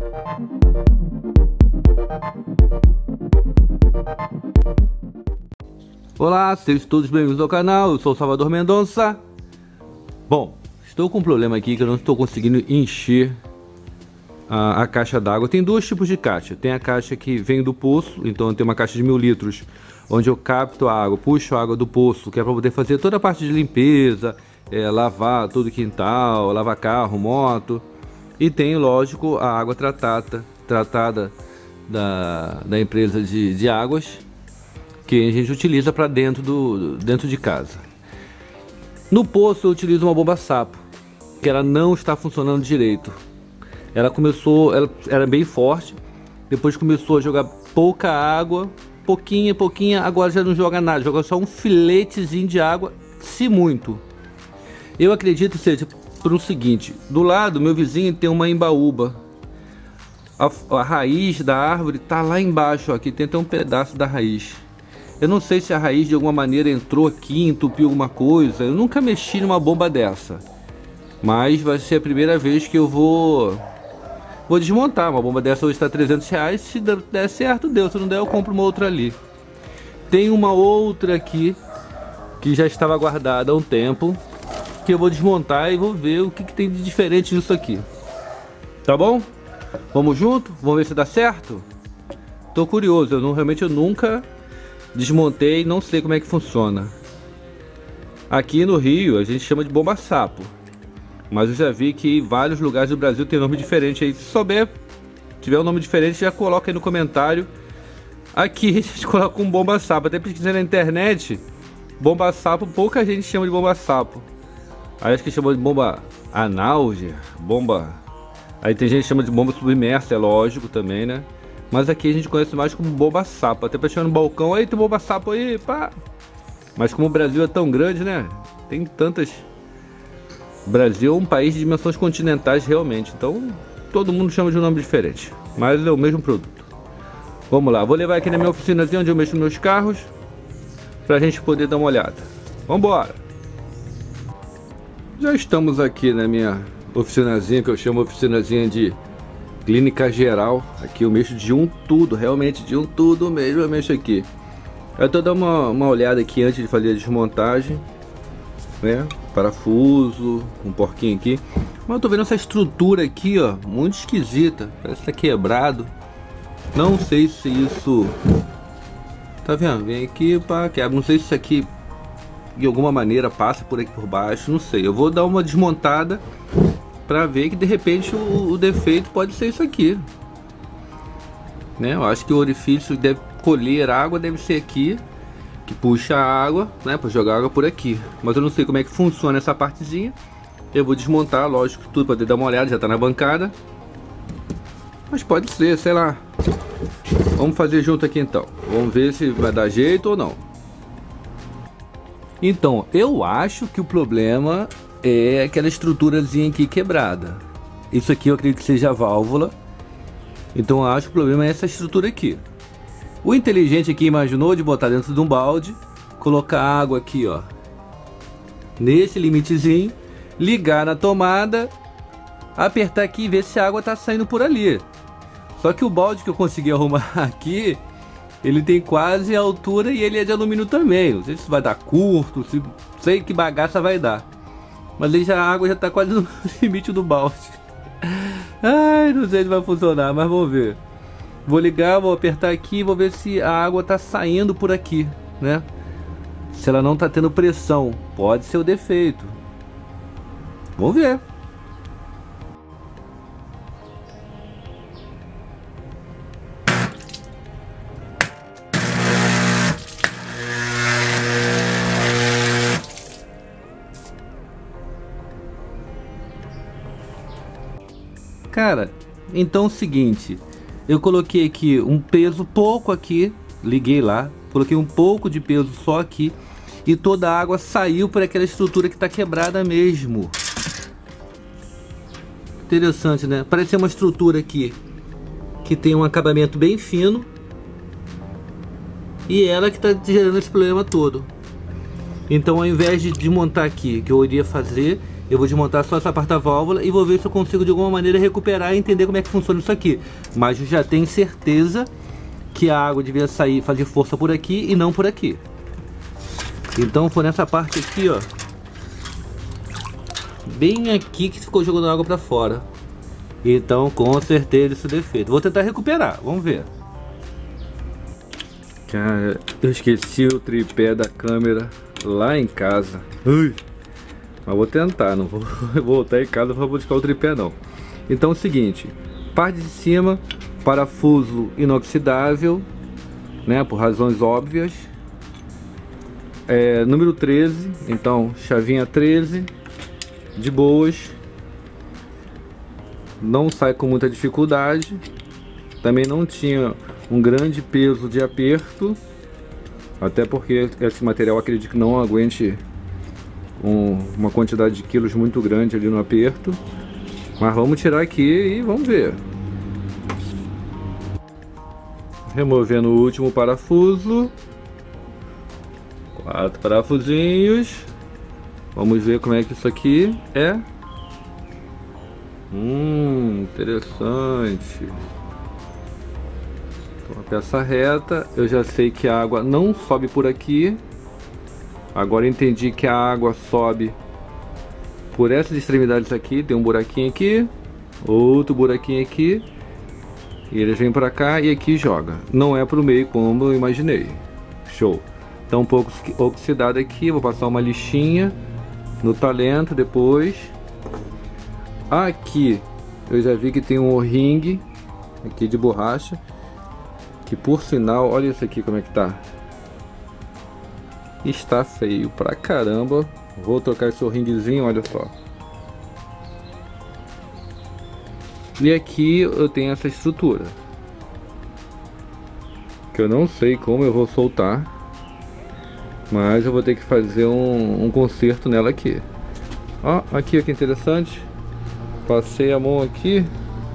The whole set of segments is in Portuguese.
Olá, sejam todos bem-vindos ao canal, eu sou o Salvador Mendonça. Bom, estou com um problema aqui que eu não estou conseguindo encher a caixa d'água. Tem dois tipos de caixa, tem a caixa que vem do poço, então eu tenho uma caixa de 1000 litros, onde eu capto a água, puxo a água do poço, que é para poder fazer toda a parte de limpeza, lavar todo o quintal, lavar carro, moto. E tem, lógico, a água tratada da empresa de águas, que a gente utiliza para dentro de casa. No poço eu utilizo uma bomba sapo, que ela não está funcionando direito. Ela era bem forte, depois começou a jogar pouca água, pouquinha, agora já não joga nada, joga só um filetezinho de água, se muito. Eu acredito que seja por o seguinte: do lado, meu vizinho tem uma embaúba. A raiz da árvore tá lá embaixo, ó, aqui tem até um pedaço da raiz. Eu não sei se a raiz de alguma maneira entrou aqui, entupiu alguma coisa. Eu nunca mexi numa bomba dessa, mas vai ser a primeira vez que eu vou desmontar. Uma bomba dessa hoje está R$300. Se der certo, deu. Se não der, eu compro uma outra ali. Tem uma outra aqui que já estava guardada há um tempo, que eu vou desmontar e vou ver o que tem de diferente nisso aqui. Tá bom? Vamos junto? Vamos ver se dá certo? Tô curioso. Realmente eu nunca desmontei, não sei como é que funciona. Aqui no Rio a gente chama de bomba sapo, mas eu já vi que em vários lugares do Brasil tem nome diferente aí. Se souber, tiver um nome diferente, já coloca aí no comentário. Aqui a gente coloca um bomba sapo. Até pesquisando na internet, bomba sapo, pouca gente chama de bomba sapo. Aí acho que chama de bomba analge, bomba. Aí tem gente que chama de bomba submersa, é lógico também, né? Mas aqui a gente conhece mais como bomba sapo. Até pra chegar no balcão, aí tem bomba sapo aí, pá. Mas como o Brasil é tão grande, né? Tem tantas. O Brasil é um país de dimensões continentais realmente. Então todo mundo chama de um nome diferente, mas é o mesmo produto. Vamos lá, vou levar aqui na minha oficinazinha onde eu mexo meus carros, pra gente poder dar uma olhada. Vambora! Já estamos aqui na minha oficinazinha, que eu chamo oficinazinha de clínica geral. Aqui eu mexo de um tudo, realmente de um tudo mesmo eu mexo aqui. Eu tô dando uma olhada aqui antes de fazer a desmontagem, né? Parafuso, um porquinho aqui. Mas eu tô vendo essa estrutura aqui, ó, muito esquisita. Parece que tá quebrado. Não sei se isso... Tá vendo? Vem aqui, pá, quebra. Não sei se isso aqui de alguma maneira passa por aqui por baixo, não sei. Eu vou dar uma desmontada pra ver que de repente o defeito pode ser isso aqui, né? Eu acho que o orifício deve colher água, deve ser aqui, que puxa a água, né, para jogar água por aqui. Mas eu não sei como é que funciona essa partezinha. Eu vou desmontar, lógico, tudo para poder dar uma olhada. Já tá na bancada, mas pode ser, sei lá. Vamos fazer junto aqui então. Vamos ver se vai dar jeito ou não. Então, eu acho que o problema é aquela estruturazinha aqui quebrada. Isso aqui eu acredito que seja a válvula. Então eu acho que o problema é essa estrutura aqui. O inteligente aqui imaginou de botar dentro de um balde, colocar água aqui, ó, nesse limitezinho, ligar na tomada, apertar aqui e ver se a água tá saindo por ali. Só que o balde que eu consegui arrumar aqui, ele tem quase a altura e ele é de alumínio também. Não sei se vai dar curto, se sei que bagaça vai dar. Mas aí a água já tá quase no limite do balde. Ai, não sei se vai funcionar, mas vamos ver. Vou ligar, vou apertar aqui e vou ver se a água tá saindo por aqui, né? Se ela não tá tendo pressão, pode ser o defeito. Vamos ver. Cara, então é o seguinte, eu coloquei aqui um peso pouco aqui, liguei lá, coloquei um pouco de peso só aqui e toda a água saiu por aquela estrutura que tá quebrada mesmo. Interessante, né? Parece ser uma estrutura aqui que tem um acabamento bem fino e ela que tá gerando esse problema todo. Então ao invés de desmontar aqui, que eu iria fazer, eu vou desmontar só essa porta-válvula e vou ver se eu consigo de alguma maneira recuperar e entender como é que funciona isso aqui. Mas eu já tenho certeza que a água devia sair, fazer força por aqui e não por aqui. Então foi nessa parte aqui, ó, bem aqui, que ficou jogando água pra fora. Então com certeza esse defeito. Vou tentar recuperar, vamos ver. Cara, eu esqueci o tripé da câmera lá em casa. Ui. Mas vou tentar, não vou voltar em casa para buscar o tripé não. Então é o seguinte, parte de cima, parafuso inoxidável, né, por razões óbvias. Número 13, então chavinha 13, de boas. Não sai com muita dificuldade. Também não tinha um grande peso de aperto, até porque esse material acredito que não aguente uma quantidade de quilos muito grande ali no aperto. Mas vamos tirar aqui e vamos ver. Removendo o último parafuso, 4 parafusinhos. Vamos ver como é que isso aqui é. Interessante. Uma peça reta. Eu já sei que a água não sobe por aqui. Agora entendi que a água sobe por essas extremidades aqui. Tem um buraquinho aqui, outro buraquinho aqui, e eles vêm para cá e aqui joga. Não é para o meio como eu imaginei. Show. Tá um pouco oxidado aqui. Vou passar uma lixinha no talento depois. Aqui eu já vi que tem um O-ring aqui de borracha, que por sinal, olha isso aqui como é que tá. Está feio pra caramba. Vou trocar esse O-ringzinho, olha só. E aqui eu tenho essa estrutura, que eu não sei como eu vou soltar, mas eu vou ter que fazer um conserto nela aqui. Ó, aqui que interessante. Passei a mão aqui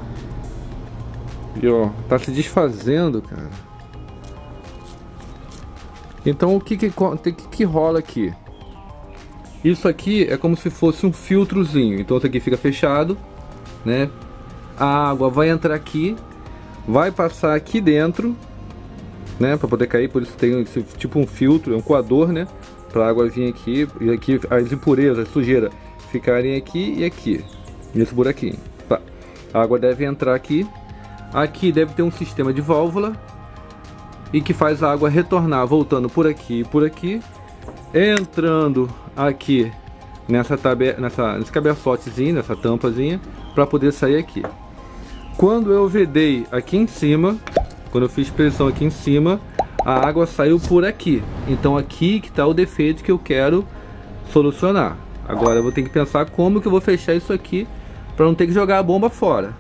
e ó, tá se desfazendo, cara. Então o que rola aqui? Isso aqui é como se fosse um filtrozinho. Então isso aqui fica fechado, né? A água vai entrar aqui, vai passar aqui dentro, né? Para poder cair, por isso tem esse, tipo um filtro, é um coador, né? Para a água vir aqui e aqui as impurezas, a sujeira ficarem aqui e aqui, nesse buraquinho. Tá. A água deve entrar aqui. Aqui deve ter um sistema de válvula e que faz a água retornar, voltando por aqui e por aqui, entrando aqui nesse cabeçotezinho, nessa tampazinha, para poder sair aqui. Quando eu vedei aqui em cima, quando eu fiz pressão aqui em cima, a água saiu por aqui. Então aqui que está o defeito que eu quero solucionar. Agora eu vou ter que pensar como que eu vou fechar isso aqui para não ter que jogar a bomba fora.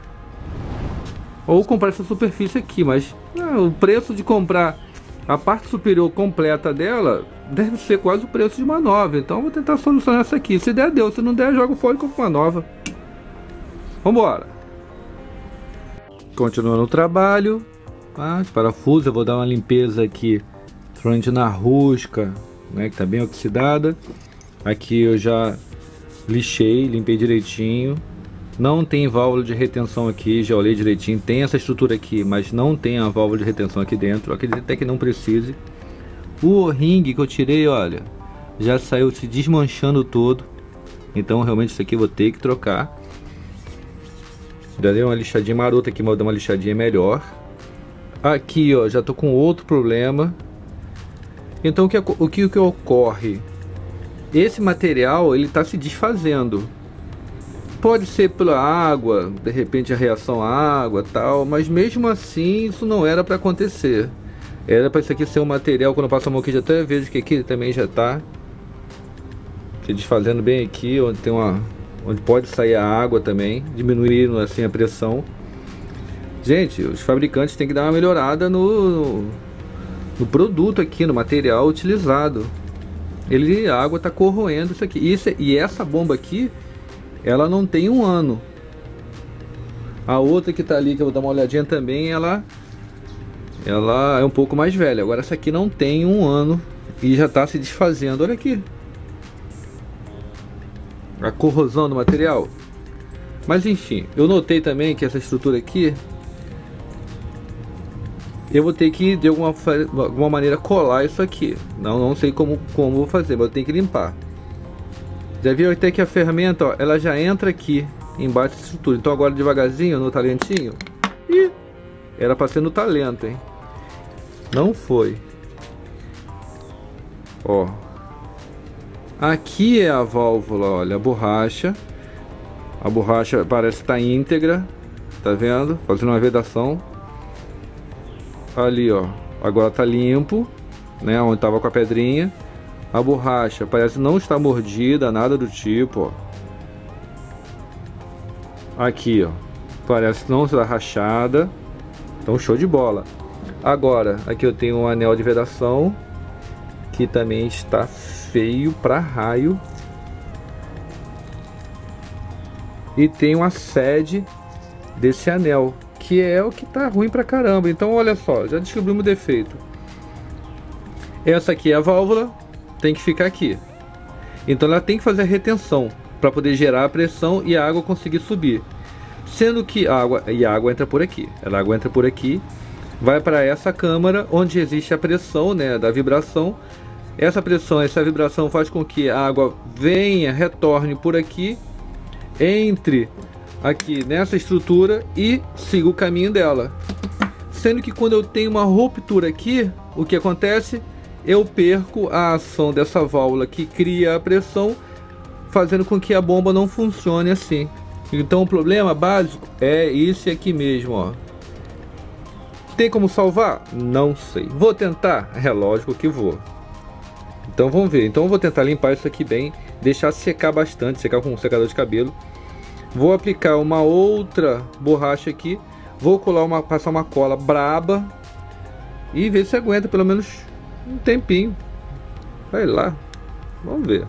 Ou comprar essa superfície aqui, mas o preço de comprar a parte superior completa dela deve ser quase o preço de uma nova. Então eu vou tentar solucionar essa aqui. Se der, deu. Se não der, jogo fora e compro uma nova. Vambora. Continuando o trabalho. Os parafusos, eu vou dar uma limpeza aqui frente na rosca, né, que tá bem oxidada. Aqui eu já lixei, limpei direitinho. Não tem válvula de retenção aqui, já olhei direitinho. Tem essa estrutura aqui, mas não tem a válvula de retenção aqui dentro. Acredito até que não precise. O O-ring que eu tirei, olha, já saiu se desmanchando todo. Então realmente isso aqui eu vou ter que trocar. Já dei uma lixadinha marota aqui, mas vou dar uma lixadinha melhor. Aqui, ó, já tô com outro problema. Então o que ocorre? Esse material, ele tá se desfazendo. Pode ser pela água, de repente a reação à água, tal, mas mesmo assim isso não era para acontecer. Era para isso aqui ser um material, quando eu passo a mão aqui já até vejo que aqui também já tá se desfazendo bem aqui, onde tem onde pode sair a água também, diminuindo assim a pressão. Gente, os fabricantes têm que dar uma melhorada no produto aqui, no material utilizado. A água está corroendo isso aqui. E essa bomba aqui, ela não tem um ano. A outra que está ali, que eu vou dar uma olhadinha também, ela é um pouco mais velha. Agora essa aqui não tem um ano e já está se desfazendo. Olha aqui. a corrosão do material. Mas enfim, eu notei também que essa estrutura aqui, eu vou ter que de alguma maneira colar isso aqui. Não sei como vou fazer, mas eu tenho que limpar. Já viu até que a ferramenta, ó, ela já entra aqui embaixo da estrutura. Então agora devagarzinho, no talentinho. Ih, era para ser no talento, hein? Não foi. Ó, aqui é a válvula, olha, a borracha. A borracha parece estar íntegra, tá vendo? Fazendo uma vedação. Ali, ó, agora tá limpo, né? Onde tava com a pedrinha. A borracha parece não estar mordida, nada do tipo, ó. Aqui, ó, parece não estar rachada. Então show de bola. Agora, aqui eu tenho um anel de vedação que também está feio pra raio. E tem uma sede desse anel, que é o que tá ruim pra caramba. Então olha só, já descobrimos o defeito. Essa aqui é a válvula, tem que ficar aqui. Então ela tem que fazer a retenção para poder gerar a pressão e a água conseguir subir. Sendo que a água entra por aqui. A água entra por aqui, vai para essa câmara onde existe a pressão, né, da vibração. Essa pressão, essa vibração faz com que a água venha, retorne por aqui, entre aqui nessa estrutura e siga o caminho dela. Sendo que quando eu tenho uma ruptura aqui, o que acontece? Eu perco a ação dessa válvula que cria a pressão, fazendo com que a bomba não funcione assim. Então o problema básico é esse aqui mesmo, ó. Tem como salvar? Não sei. Vou tentar? É lógico que vou. Então vamos ver. Então eu vou tentar limpar isso aqui bem, deixar secar bastante, secar com um secador de cabelo. Vou aplicar uma outra borracha aqui, vou colar passar uma cola braba e ver se aguenta pelo menos um tempinho. Vai lá, vamos ver.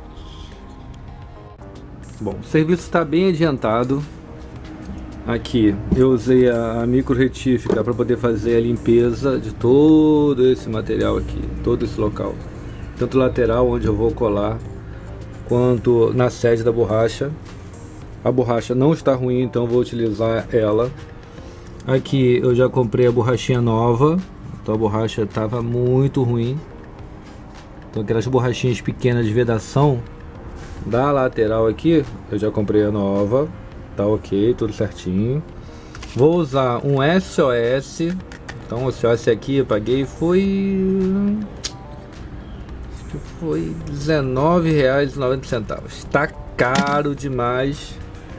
Bom, o serviço está bem adiantado. Aqui eu usei a micro retífica para poder fazer a limpeza de todo esse material aqui, todo esse local, tanto lateral onde eu vou colar, quanto na sede da borracha. A borracha não está ruim, então vou utilizar ela. Aqui eu já comprei a borrachinha nova, então a borracha estava muito ruim. Então aquelas borrachinhas pequenas de vedação da lateral aqui, eu já comprei a nova. Tá ok, tudo certinho. Vou usar um SOS. Então o SOS aqui eu paguei foi R$19,90. Tá caro demais.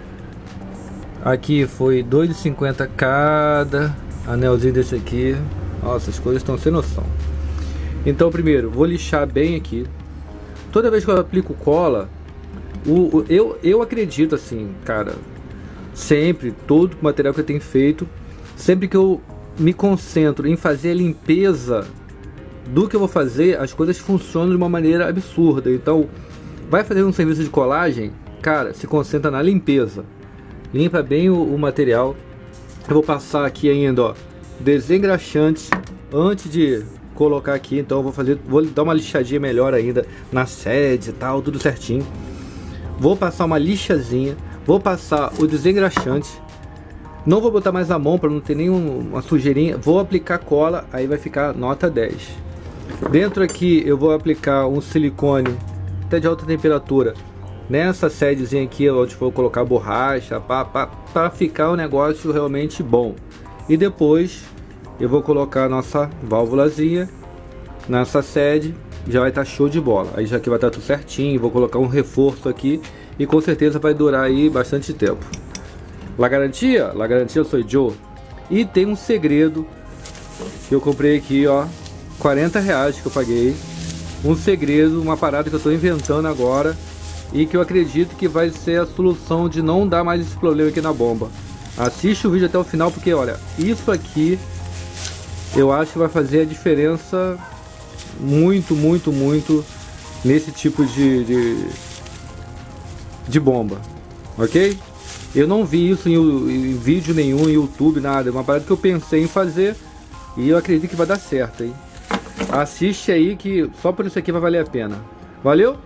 Aqui foi R$2,50 cada anelzinho desse aqui. Nossa, as coisas estão sem noção. Então primeiro, vou lixar bem aqui. Toda vez que eu aplico cola, eu acredito assim, cara, sempre, todo o material que eu tenho feito, sempre que eu me concentro em fazer a limpeza do que eu vou fazer, as coisas funcionam de uma maneira absurda. Então, vai fazer um serviço de colagem, cara, se concentra na limpeza. Limpa bem o material. Eu vou passar aqui ainda, ó, desengraxante antes de colocar aqui. Então eu vou dar uma lixadinha melhor ainda na sede e tal, tudo certinho. Vou passar uma lixazinha, vou passar o desengraxante. Não vou botar mais a mão para não ter nenhuma sujeirinha. Vou aplicar cola, aí vai ficar nota 10. Dentro aqui eu vou aplicar um silicone até de alta temperatura nessa sedezinha aqui, onde vou colocar borracha, para ficar um negócio realmente bom. E depois eu vou colocar a nossa válvulazinha nessa sede, já vai estar show de bola. Aí já que vai estar tudo certinho, vou colocar um reforço aqui e com certeza vai durar aí bastante tempo. La garantia? La garantia eu sou Joe. E tem um segredo que eu comprei aqui, ó, R$40 que eu paguei. Um segredo, uma parada que eu estou inventando agora e que eu acredito que vai ser a solução de não dar mais esse problema aqui na bomba. Assiste o vídeo até o final, porque olha, isso aqui eu acho que vai fazer a diferença muito nesse tipo de bomba, ok? Eu não vi isso em vídeo nenhum, em YouTube, nada. É uma parada que eu pensei em fazer e eu acredito que vai dar certo, hein? Assiste aí que só por isso aqui vai valer a pena. Valeu?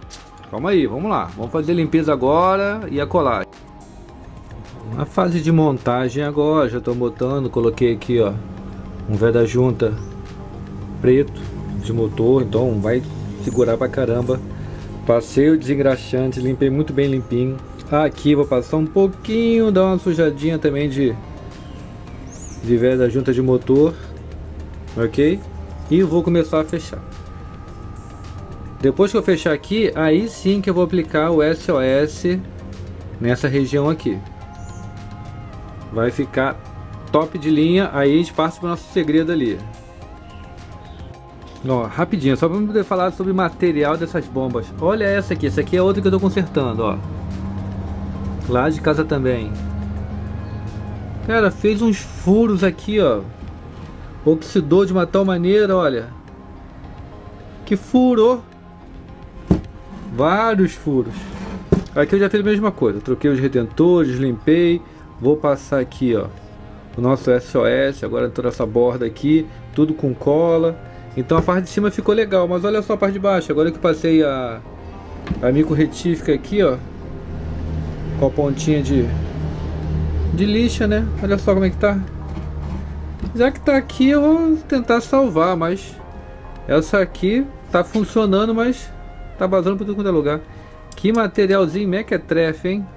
Calma aí, vamos lá. Vamos fazer a limpeza agora e a colagem. Na fase de montagem agora, já estou botando, coloquei aqui ó, um véio da junta preto de motor, então vai segurar pra caramba. Passei o desengraxante, limpei muito bem limpinho. Aqui vou passar um pouquinho, dar uma sujadinha também de véio da junta de motor, ok? E vou começar a fechar. Depois que eu fechar aqui, aí sim que eu vou aplicar o SOS nessa região aqui. Vai ficar top de linha. Aí a gente passa para o nosso segredo ali. Ó, rapidinho, só para poder falar sobre o material dessas bombas. Olha essa aqui é outra que eu estou consertando, ó. Lá de casa também. Cara, fez uns furos aqui, ó. Oxidou de uma tal maneira, olha. Que furo! Vários furos. Aqui eu já fiz a mesma coisa. Troquei os retentores, limpei. Vou passar aqui, ó, o nosso SOS. Agora toda essa borda aqui, tudo com cola. Então a parte de cima ficou legal. Mas olha só a parte de baixo. Agora que passei a micro retífica aqui, ó, com a pontinha de lixa, né? Olha só como é que tá. Já que tá aqui, eu vou tentar salvar, mas essa aqui tá funcionando, mas tá vazando por tudo quanto é lugar. Que materialzinho mequetrefe, hein?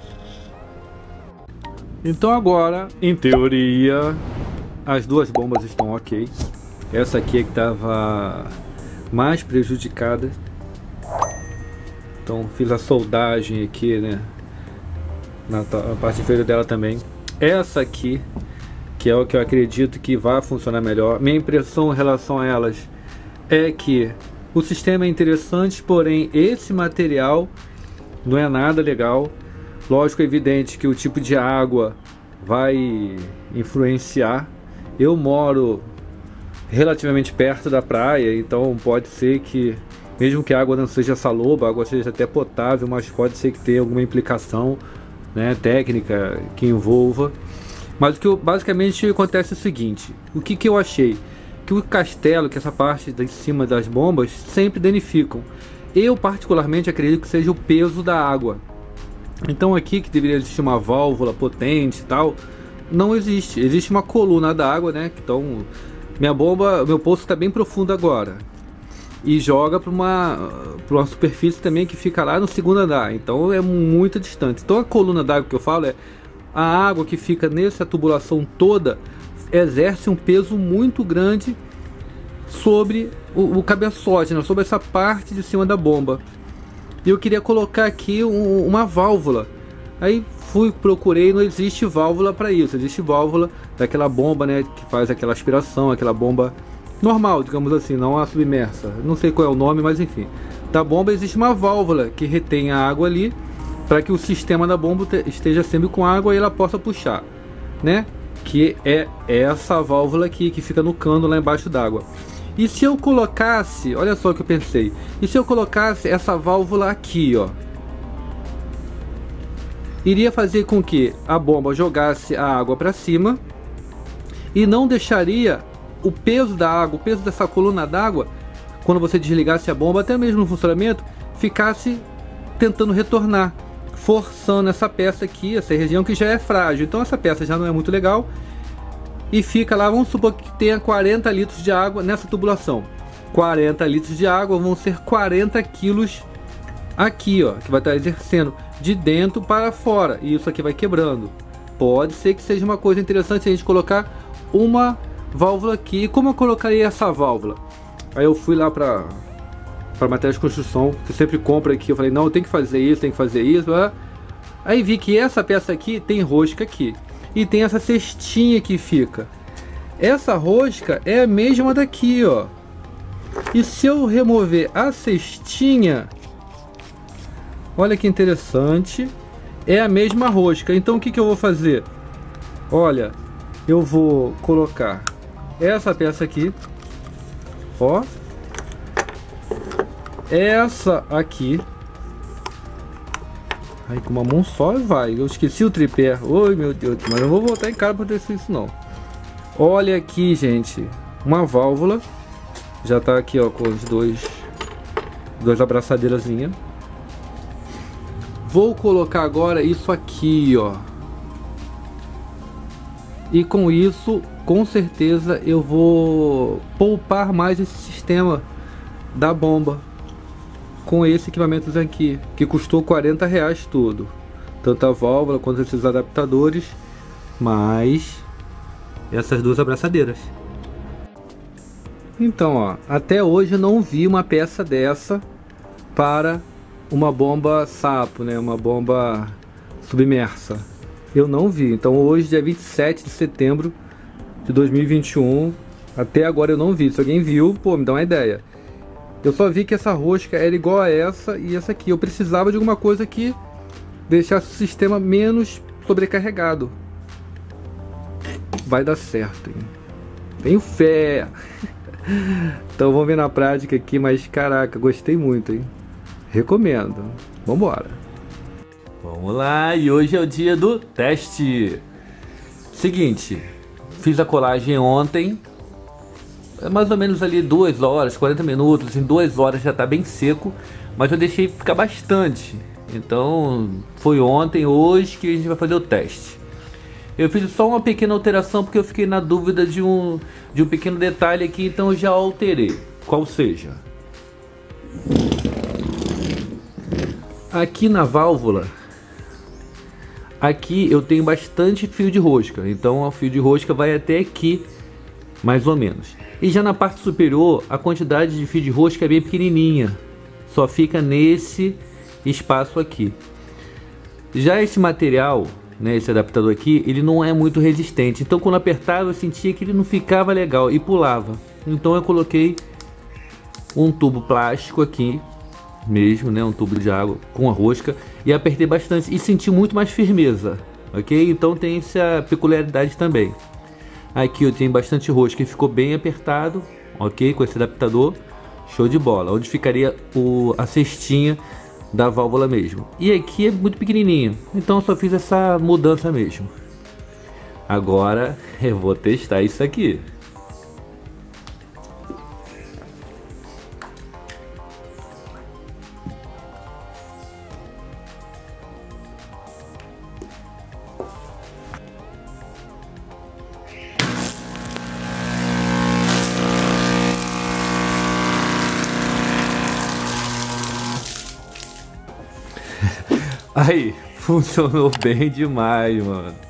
Então agora, em teoria, as duas bombas estão ok. Essa aqui é que estava mais prejudicada. Então fiz a soldagem aqui, né, na parte inferior dela também. Essa aqui, que é o que eu acredito que vai funcionar melhor. Minha impressão em relação a elas é que o sistema é interessante, porém esse material não é nada legal. Lógico, é evidente que o tipo de água vai influenciar. Eu moro relativamente perto da praia, então pode ser que, mesmo que a água não seja saloba, a água seja até potável, mas pode ser que tenha alguma implicação, né, técnica que envolva. Mas o que basicamente acontece é o seguinte: o que eu achei? Que o castelo, que essa parte de cima das bombas, sempre danificam. Eu particularmente acredito que seja o peso da água. Então aqui, que deveria existir uma válvula potente e tal, não existe. Existe uma coluna d'água, né? Então minha bomba, meu poço está bem profundo agora e joga para uma superfície também que fica lá no segundo andar. Então é muito distante. Então a coluna d'água que eu falo é a água que fica nessa tubulação toda, exerce um peso muito grande sobre o cabeçote, né? Sobre essa parte de cima da bomba. E eu queria colocar aqui uma válvula. Aí procurei, não existe válvula para isso. Existe válvula daquela bomba, né, que faz aquela aspiração, aquela bomba normal, digamos assim, não a submersa. Não sei qual é o nome, mas enfim. Da bomba existe uma válvula que retém a água ali, para que o sistema da bomba esteja sempre com água e ela possa puxar, né? Que é essa válvula aqui, que fica no cano lá embaixo d'água. E se eu colocasse, olha só o que eu pensei, e se eu colocasse essa válvula aqui, ó, iria fazer com que a bomba jogasse a água para cima e não deixaria o peso da água, o peso dessa coluna d'água, quando você desligasse a bomba, até mesmo no funcionamento, ficasse tentando retornar, forçando essa peça aqui, essa região que já é frágil. Então essa peça já não é muito legal. E fica lá, vamos supor que tenha 40 litros de água nessa tubulação. 40 litros de água vão ser 40 quilos aqui, ó, que vai estar exercendo de dentro para fora. E isso aqui vai quebrando. Pode ser que seja uma coisa interessante a gente colocar uma válvula aqui. E como eu colocaria essa válvula? Aí eu fui lá para materiais de construção, que eu sempre compro aqui. Eu falei, não, tem que fazer isso, tem que fazer isso. Aí vi que essa peça aqui tem rosca aqui. E tem essa cestinha que fica. Essa rosca é a mesma daqui, ó. E se eu remover a cestinha, olha que interessante, é a mesma rosca. Então o que eu vou fazer? Olha, eu vou colocar essa peça aqui, ó, essa aqui. Aí com uma mão só vai. Eu esqueci o tripé. Oi, meu Deus. Mas eu vou voltar em casa para ter isso não. Olha aqui, gente. Uma válvula. Já tá aqui, ó, com os duas abraçadeirazinhas. Vou colocar agora isso aqui, ó. E com isso, com certeza, eu vou poupar mais esse sistema da bomba com esse equipamento aqui, que custou R$40 tudo. Tanto a válvula quanto esses adaptadores, mais essas duas abraçadeiras. Então, ó, até hoje eu não vi uma peça dessa para uma bomba sapo, né? Uma bomba submersa. Eu não vi. Então hoje, dia 27 de setembro de 2021, até agora eu não vi. Se alguém viu, pô, me dá uma ideia. Eu só vi que essa rosca era igual a essa e essa aqui. Eu precisava de alguma coisa que deixasse o sistema menos sobrecarregado. Vai dar certo, hein? Tenho fé. Então vamos ver na prática aqui, mas caraca, gostei muito, hein? Recomendo. Vambora. Vamos lá, e hoje é o dia do teste. Seguinte, fiz a colagem ontem. É mais ou menos ali 2 horas, 40 minutos. Em 2 horas já tá bem seco, mas eu deixei ficar bastante. Então foi ontem, hoje que a gente vai fazer o teste. Eu fiz só uma pequena alteração porque eu fiquei na dúvida de um pequeno detalhe aqui, então eu já alterei. Qual seja? Aqui na válvula, aqui eu tenho bastante fio de rosca, então o fio de rosca vai até aqui, mais ou menos. E já na parte superior, a quantidade de fio de rosca é bem pequenininha, só fica nesse espaço aqui. Já esse material, né, esse adaptador aqui, ele não é muito resistente, então quando apertava eu sentia que ele não ficava legal e pulava. Então eu coloquei um tubo plástico aqui mesmo, né, um tubo de água com a rosca, e apertei bastante e senti muito mais firmeza, ok? Então tem essa peculiaridade também. Aqui eu tenho bastante rosca e ficou bem apertado, ok? Com esse adaptador, show de bola. Onde ficaria a cestinha da válvula mesmo. E aqui é muito pequenininho, então eu só fiz essa mudança mesmo. Agora eu vou testar isso aqui. Aí, funcionou bem demais, mano.